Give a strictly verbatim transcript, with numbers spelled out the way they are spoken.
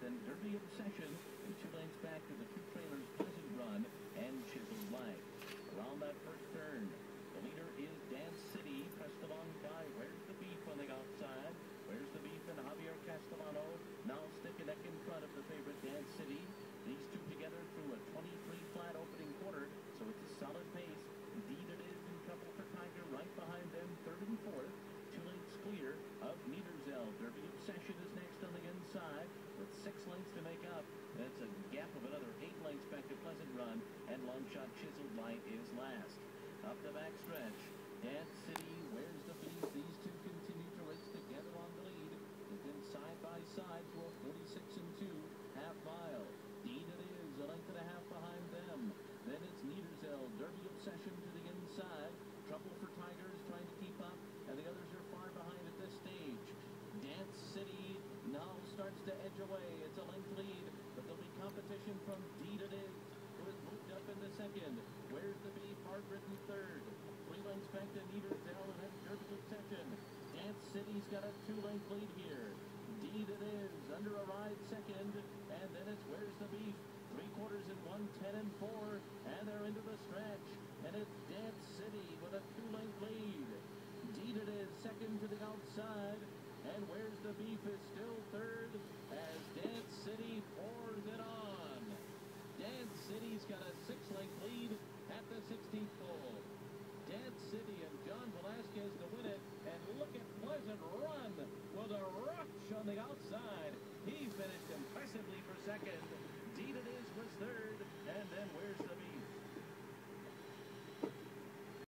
then Derby Obsession, and two lengths back to the two trailers Pleasant Run and Chiseled Light. Around that first turn, the leader is Dance City, pressed along by Where's the Beef on the outside. Where's the Beef and Javier Castellano now stick a neck in front of the favorite Dance City. These two together through a twenty-three flat opening quarter, so it's a solid pace. Indeed it is in Trouble for Tiger right behind them, third and fourth. Two lengths clear of Niederzell. Derby Obsession is next on the inside with six lengths to make up. That's a gap of another eight lengths back to Pleasant Run, and Long Shot Chiseled Light is last. Up the back stretch, Dance City, Where's the Beef? These two continue to race together on the lead. They've been side by side for a forty-six and two half mile. Dean it is, a length and a half behind them. Then it's Niederzell, Derby Obsession to the inside. Trouble for Tigers trying to keep up, and the others are far behind at this stage. Dance City now starts to edge away. It's a length lead, but there'll be competition from Dean it is, who has moved up in the second. Where's the Beef? Hard-ridden third. Three lengths back to Niederzell, and then Derby Obsession. Dance City's got a two-length lead here. Deed it is, under a ride second, and then it's Where's the Beef? Three quarters in one, ten and four, and they're into the stretch, and it's Dance City with a two-length lead. Deed it is, second to the outside, and Where's the Beef is still third as Dance City pours it on. Dance City's got a six-length lead at the sixteenth pole. Dance City and John Velasquez to win it, and look at Pleasant Run with a rush on the outside. He finished impressively for second.